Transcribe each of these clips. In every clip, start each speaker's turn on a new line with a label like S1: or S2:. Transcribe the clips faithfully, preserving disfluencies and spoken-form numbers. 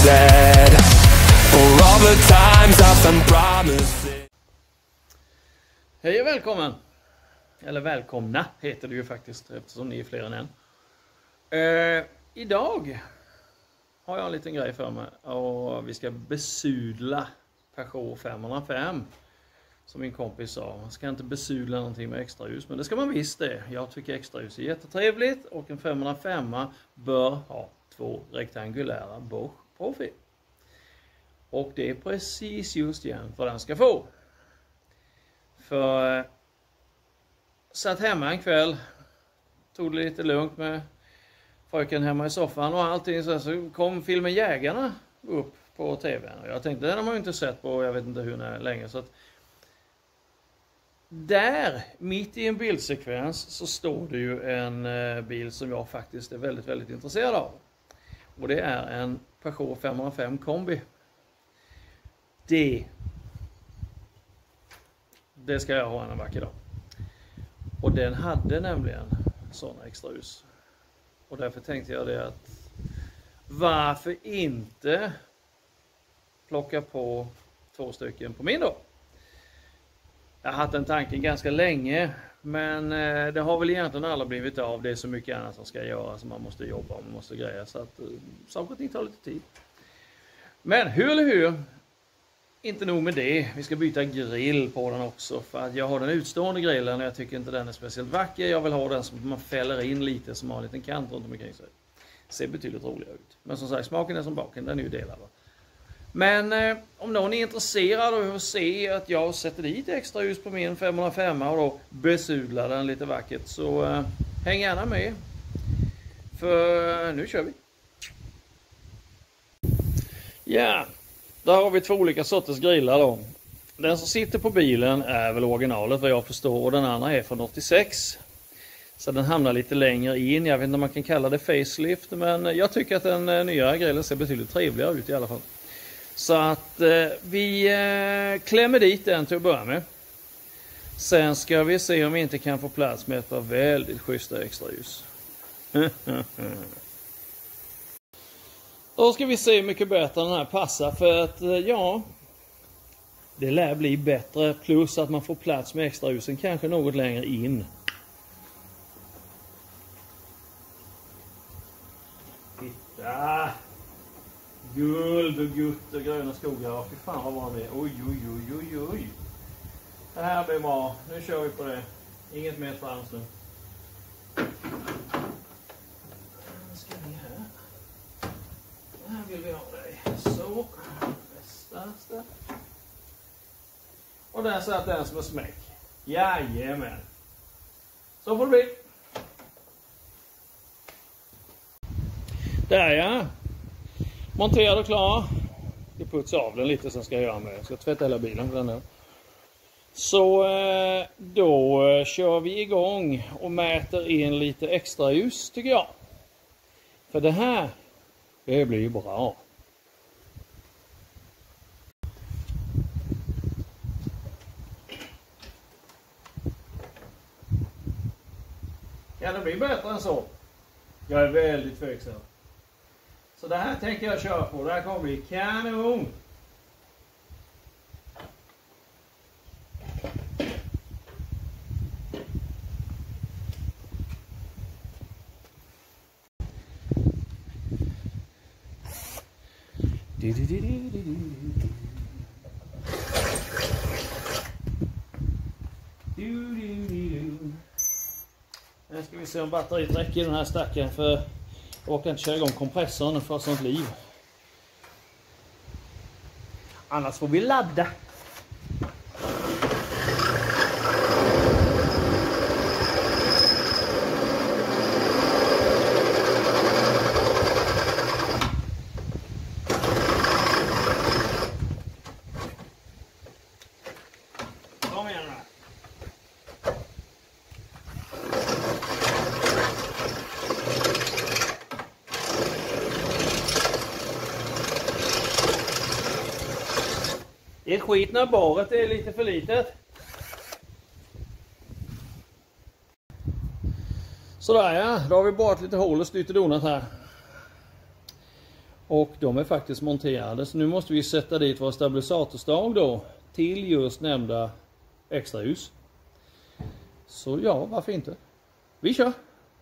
S1: said, for all the times I've done promises.
S2: Hej och välkommen! Eller välkomna heter det ju faktiskt, eftersom ni är fler än en. Uh, idag har jag en liten grej för mig och vi ska besudla Peugeot femhundrafem. Som min kompis sa, man ska inte besudla någonting med extraljus, men det ska man visst det. Jag tycker extraljus är jättetrevligt och en femhundrafem bör ha två rektangulära Bosch Profi. Och det är precis just igen vad den ska få. För satt hemma en kväll, tog det lite lugnt med fröken hemma i soffan och allting, så, så kom filmen Jägarna upp på tvn. Och jag tänkte, den har man ju inte sett på, jag vet inte hur länge, så att där, mitt i en bildsekvens, så står det ju en eh, bil som jag faktiskt är väldigt, väldigt intresserad av. Och det är en Peugeot femhundrafem kombi. Det, det ska jag ha en vacker dag. Och den hade nämligen sådana extraljus. Och därför tänkte jag det att varför inte plocka på två stycken på min då? Jag har haft en tanken ganska länge, men det har väl egentligen alla blivit av. Det är så mycket annat som ska göras, som man måste jobba och man måste greja, så att saker och ting tar lite tid. Men hur eller hur, inte nog med det, vi ska byta grill på den också, för att jag har den utstående grillen och jag tycker inte den är speciellt vacker. Jag vill ha den som man fäller in lite, som har en liten kant runt omkring sig. Ser betydligt roligare ut. Men som sagt, smaken är som baken, den är ju delad. Men eh, om någon är intresserad av att se att jag sätter dit extra ljus på min femhundrafem och då besudlar den lite vackert, så eh, häng gärna med. För eh, nu kör vi. Ja, där har vi två olika sorters grillar då. Den som sitter på bilen är väl originalet vad jag förstår, och den andra är från åttiosex. Så den hamnar lite längre in, jag vet inte om man kan kalla det facelift, men jag tycker att den eh, nya grillen ser betydligt trevligare ut i alla fall. Så att eh, vi eh, klämmer dit den till att börja med. Sen ska vi se om vi inte kan få plats med ett par väldigt schyssta extraljus. Då ska vi se hur mycket bättre den här passar, för att eh, ja, det lär bli bättre, plus att man får plats med extraljusen kanske något längre in. Titta! Guld och gutt och gröna skogar. Fy fan vad var det? Oj, oj, oj, oj, oj. Det här blir bra. Nu kör vi på det. Inget mer frans nu. Ska vi här? Det här vill vi ha dig. Så. Bästa. Och där satt den som är smäck. Jajamän. Så får det bli. Där ja. Monterad och klar. Jag putsar av den lite, sen ska jag göra med. Jag ska tvätta hela bilen för den där. Så då kör vi igång och mäter in lite extra ljus tycker jag. För det här, det blir ju bra. Ja, det blir bättre än så. Jag är väldigt tveksam. Så det här tänker jag köra på. Det här kommer bli kanon. Du, du, du, du, du, du. Du, du, du, du. Nu ska vi se om batteriet räcker i den här stacken, för jag orkar inte köra igång kompressorn för sånt liv. Annars får vi ladda. Kom igen då. Det är skit när baret är lite för litet. Sådär ja, då har vi barat lite hål och styrt och donat här. Och de är faktiskt monterade, så nu måste vi sätta dit vår stabilisatorstag då till just nämnda extra ljus. Så ja, varför inte? Vi kör!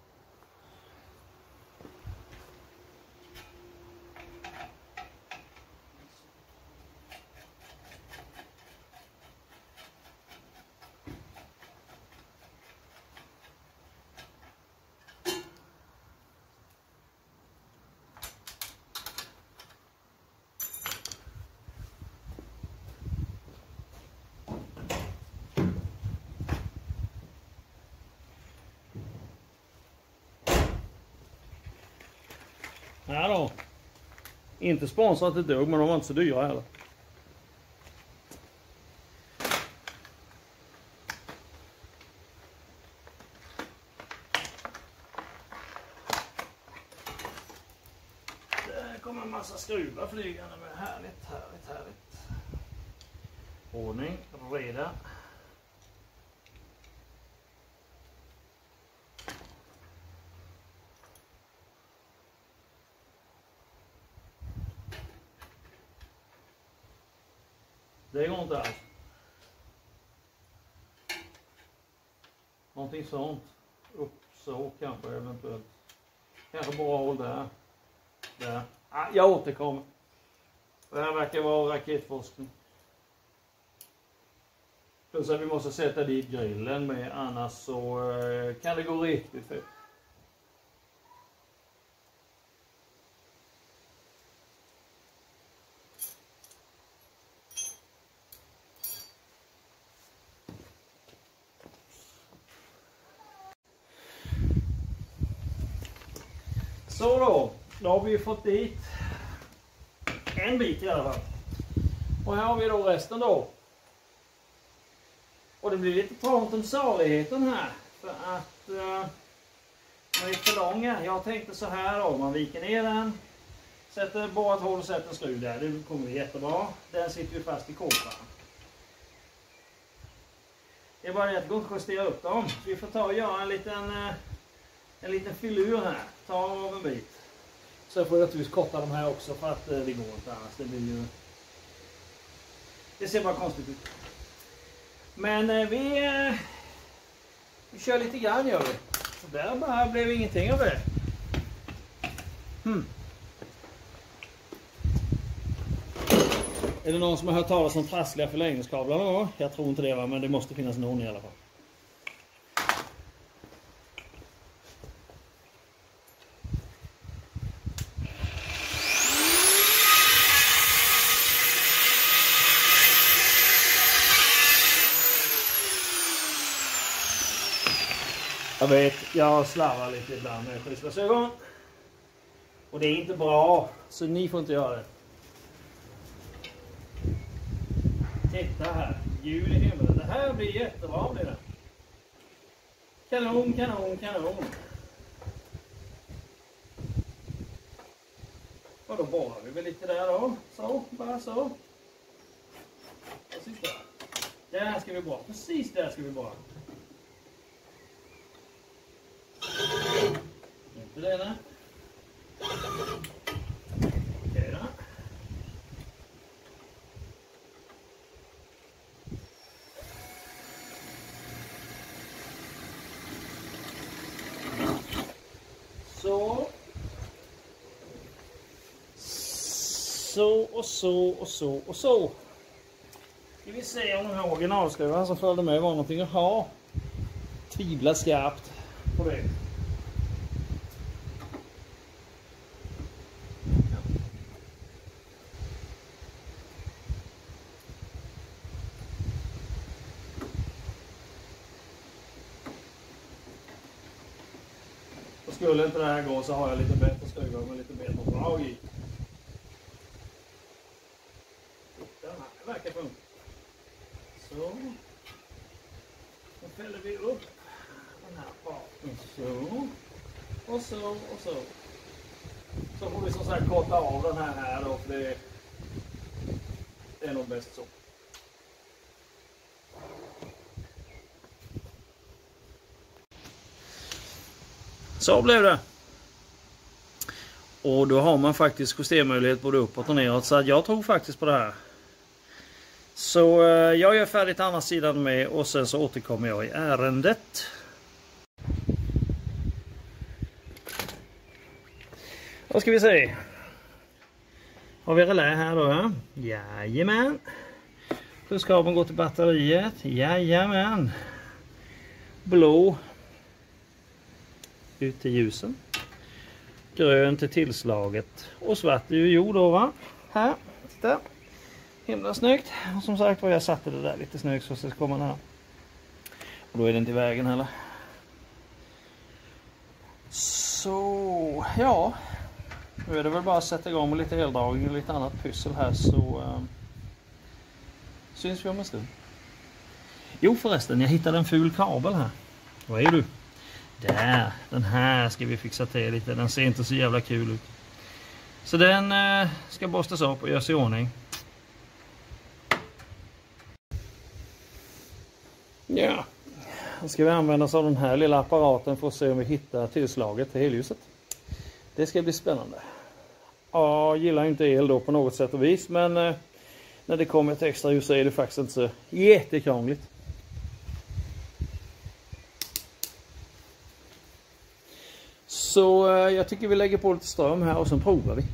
S2: Ja då. Inte sponsrat ett dugg, men de var inte så dyra heller. Där kommer en massa skruvar flygande med. Härligt, härligt, härligt. Ordning, reda. Det går inte alls. Någonting sånt. Upp så kanske eventuellt. Kanske bara håll där. Där. Ah, jag återkommer. Det här verkar vara raketforskning. Plus att vi måste sätta dit grillen med, annars så eh, kan det gå riktigt fel. Så då, då har vi fått dit en bit i alla fall. Och här har vi då resten då. Och det blir lite trångt om saligheten här. För att uh, den är för lång. Jag tänkte så här då, man viker ner den. Sätter bara ett hål och sätter en skruv där. Det kommer bli jättebra. Den sitter ju fast i kåpan. Det är bara det att det går inte att justera upp dem. Så vi får ta och göra en liten... Uh, En liten filur här. Ta av en bit. Så får jag naturligtvis korta de här också för att det går inte annars. Det blir ju... Det ser bara konstigt ut. Men eh, vi... Eh, vi kör lite grann gör vi. Så där bara blev ingenting av det. Hmm. Är det någon som har hört talas om trassliga förlängningskablar då? Jag tror inte det va, men det måste finnas någon i alla fall. Jag vet, jag slarvar lite ibland med skyddsglasögon. Och det är inte bra, så ni får inte göra det. Titta här, ljud i himlen. Det här blir jättebra blir det. Kanon, kanon, kanon. Och då borrar vi väl lite där då. Så, bara så. Precis där. Där ska vi borra, precis där ska vi borra. Inte det där. Okej då. Så. Så och så och så och så. Ska vi se om den här originalskruven som följde med var någonting att ha. Tvivlar skarpt på det. Skulle inte det här gå så har jag lite bättre skruvar med lite bättre drag i. Den här verkar funka. Så. Då fäller vi upp den här parten. Så. Och så och så. Så får vi som sagt korta av den här här då, för det, det är nog bäst så. Så blev det. Och då har man faktiskt justermöjlighet både uppåt och neråt. Så jag tror faktiskt på det här. Så jag gör färdigt andra sidan med och sen så återkommer jag i ärendet. Då ska vi se. Har vi relä här då? Ja? Jajamän. Pluskabeln går till batteriet. Jajamän. Blå. Ut till ljusen. Grön till tillslaget. Och svart är ju jord då, va? Här. Titta. Himla snyggt. Och som sagt var jag satte det där lite snyggt så ska komma här. Och då är det inte i vägen heller. Så ja. Nu är det väl bara att sätta igång med lite eldragning och lite annat pussel här så uh, syns vi om en stund. Jo förresten, jag hittade en ful kabel här. Vad är du? Där, den här ska vi fixa till lite. Den ser inte så jävla kul ut. Så den uh, ska borstas upp och göras i ordning. Ja, då ska vi använda oss av den här lilla apparaten för att se om vi hittar tillslaget till helljuset. Det ska bli spännande. Ja, jag gillar inte el då på något sätt och vis, men eh, när det kommer ett extra ljus så är det faktiskt inte så jättekrångligt. Så eh, jag tycker vi lägger på lite ström här och sen provar vi.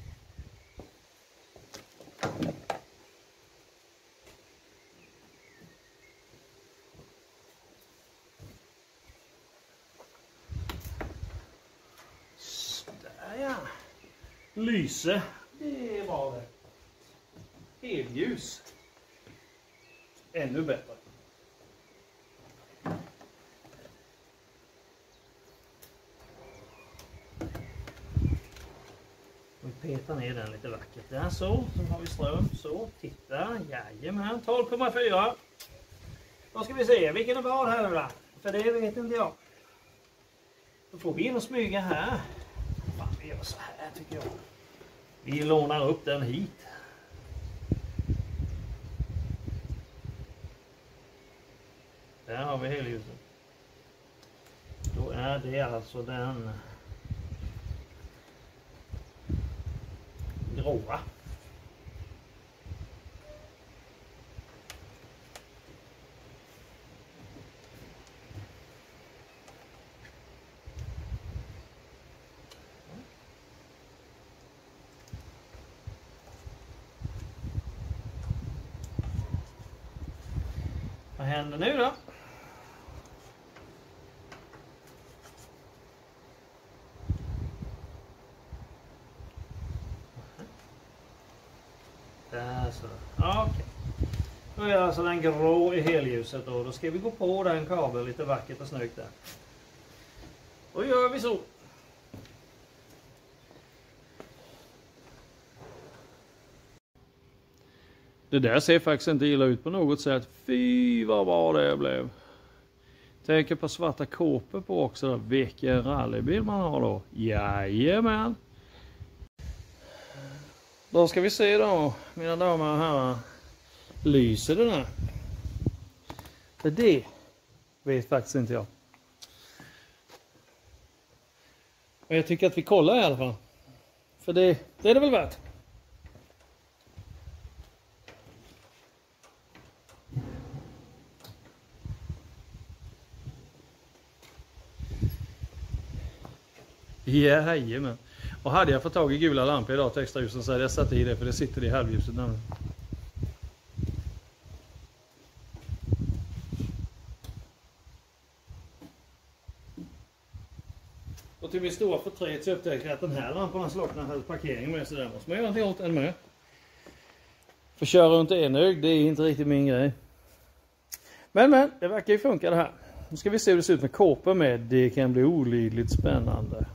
S2: Lyse, det var det. Helljus. Ännu bättre. Vi petar ner den lite vackert. Där så, så har vi ström. Så, titta. Jajamän, tolv komma fyra. Då ska vi se, vilken är vad här nu då? För det vet inte jag. Då får vi in och smyga här. Fan, vi gör så här tycker jag. Vi lånar upp den hit. Där har vi helljuset. Då är det alltså den gråa. Vad händer nu då? Där så. Okej. Okay. Då är alltså den grå i helljuset då. Då ska vi gå på den kabeln lite vackert och snyggt där. Då gör vi så. Det där ser faktiskt inte illa ut på något sätt. Fy vad bra det blev. Tänker på svarta kåpor på också. Vilken rallybil man har då. Jajamän. Då ska vi se då, mina damer och herrar. Lyser den här? För det vet faktiskt inte jag. Men jag tycker att vi kollar i alla fall. För det, det är det väl värt. Jajamän. Och hade jag fått tag i gula lampor idag till extra ljusen så hade jag satt i det för det sitter i halvljuset nämligen. Och till min stora förtret så upptäcker jag att den här lampan slocknar hade parkeringen med så där måste man göra någonting åt än med. För köra runt enögd, det är inte riktigt min grej. Men men, det verkar ju funka det här. Nu ska vi se hur det ser ut med kåpor med. Det kan bli olidligt spännande.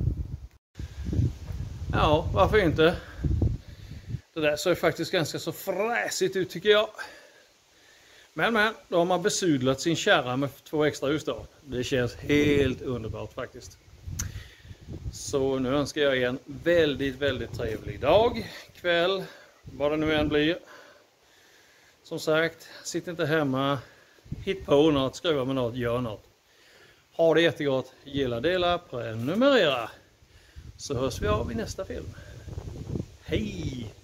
S2: Ja, varför inte? Det där ser faktiskt ganska så fräsigt ut tycker jag. Men men, då har man besudlat sin kärra med två extra ljus då. Det känns helt underbart faktiskt. Så nu önskar jag er en väldigt, väldigt trevlig dag, kväll, vad det nu än blir. Som sagt, sitt inte hemma, hitta på något, skruva med något, gör något. Ha det jättegott, gilla, dela, prenumerera. Så hörs vi av i nästa film. Hej!